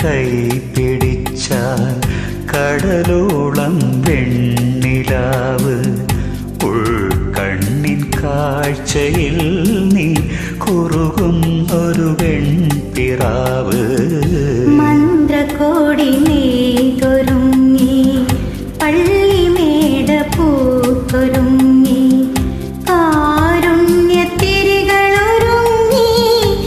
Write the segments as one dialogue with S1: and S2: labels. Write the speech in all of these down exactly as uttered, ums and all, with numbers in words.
S1: കൈ പിടിച്ചാൽ കടലോളം വെണ്ണിലാവ് ഉൾക്കണ്ണിൻ കാഴ്ചയിൽ നീ കുറുകുന്നൊരു വെൺപിറാവ്
S2: മന്ത്രകോടി നെയ്തൊരുങ്ങി പള്ളിമേട പൂത്തൊരുങ്ങി കാരുണ്യത്തിരികളൊരുങ്ങി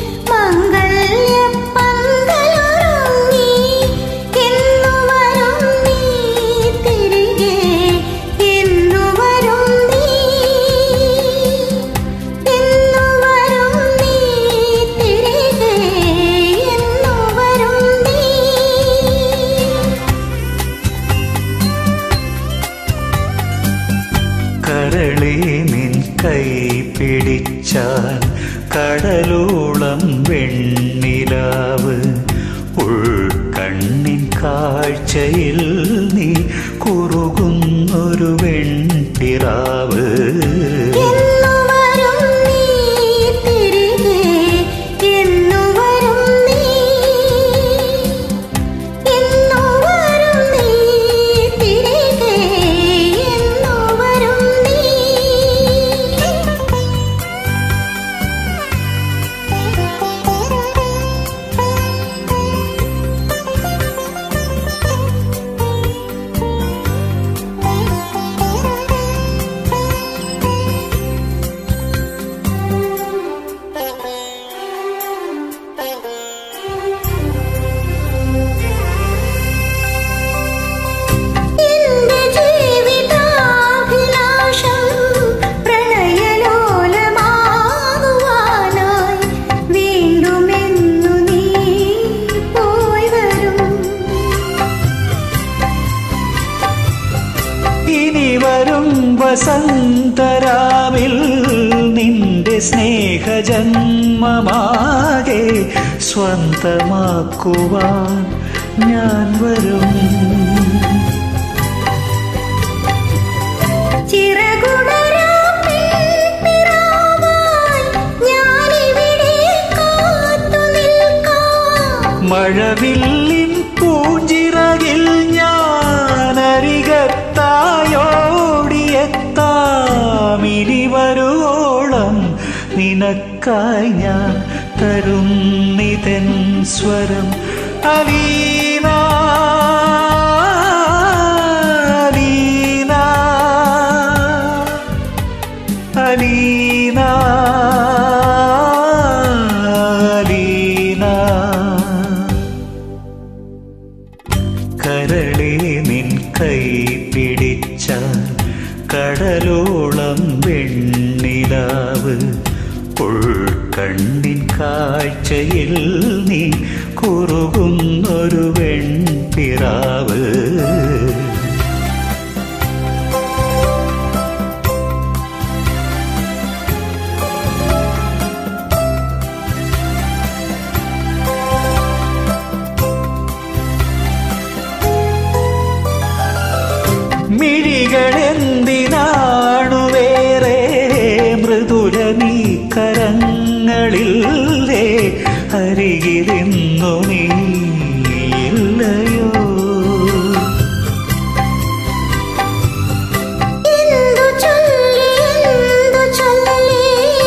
S2: മംഗല്യപ്പന്തലൊരുങ്ങി എന്നു വരും നീ തിരികെ എന്നു വരും നീ എന്നു വരും നീ തിരികെ എന്നു വരും നീ
S1: കരളേ നിൻ കൈ പിടിച്ചാൽ കടലോളം വെണ്ണിലാവ് ഉൾക്കണ്ണിൻ കാഴ്ചയിൽ നീ കുറുകുന്നൊരു വെൺപിറാവ്
S2: എന്നു വരും നീ തിരികെ എന്നു വരും നീ എന്നു വരും നീ തിരികെ എന്നു വരും നീ എന്റെ ജീവിതാഭിലാഷം പ്രണയലോലമാകുവാനായി വീണ്ടുമെന്നു നീ പോയി വരും
S1: ഇനി വരും വസന്തരാവിൽ നിന്റെ സ്നേഹജന്മമാകെ സ്വന്തമാക്കുവാൻ ഞാൻ വരും
S2: ചിറകുടരാം പെൺപിറാവായി ഞാനിവിടെ കാത്തുനിൽക്കാം
S1: മഴവില്ലിൻ പൂഞ്ചിറകിൽ ഞാൻ അരികത്തായോടിയെത്താം ഇനി വരുവോളം നിനക്കായി ഞാൻ തരുന്നിതൻ സ്വരം അലീന അലീന അലീന അലീന കരളേ നിൻ കൈ പിടിച്ചാൽ കടലോളം വെണ്ണിലാവ് ഉൾക്കണ്ണിൻ കാഴ്ചയിൽ നീ കുറുകുന്നൊരു വെൺപിറാവ് മിഴികളെന്തിനാണു വേറെ മൃദുലനീ കരങ്ങളില്ലേ അരികിലിന്നു നീയില്ലയോ
S2: എന്തു ചൊല്ലി എന്തു ചൊല്ലി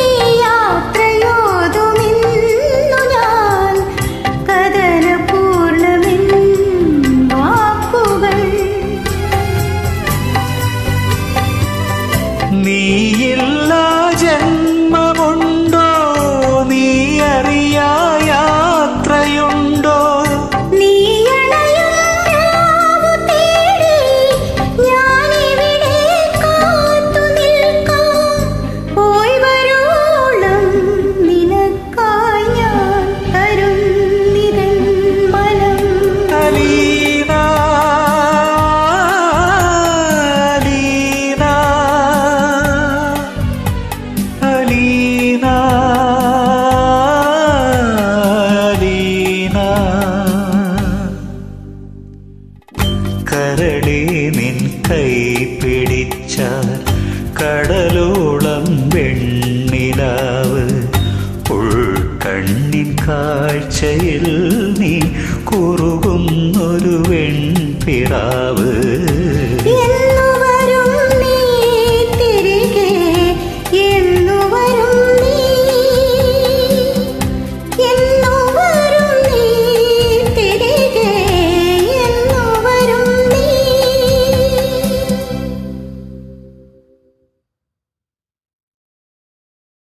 S2: യാത്രയോതുമിന്നു ഞാൻ കഥനപൂർണ്ണമെൻ വാക്കുകൾ
S1: നീയില്ല ജന്മമുണ്ടോ നീ അറിയാ യാത്രയുണ്ടോ
S2: നീയണയും രാവു തേടി ഞാനിവിടെ കാത്തുനിൽക്കാം പോയി വരോളം നിനക്കായി ഞാൻ തരുന്നിതൻ മനം
S1: അലീന അലീന അലീന അലീന കരളേ നിൻ കൈ പിടിച്ചാൽ കടലോളം വെണ്ണിലാവ് ഉൾക്കണ്ണിൻ കാഴ്ചയിൽ നീ കുറുകുന്നൊരു വെൺപിറാവ്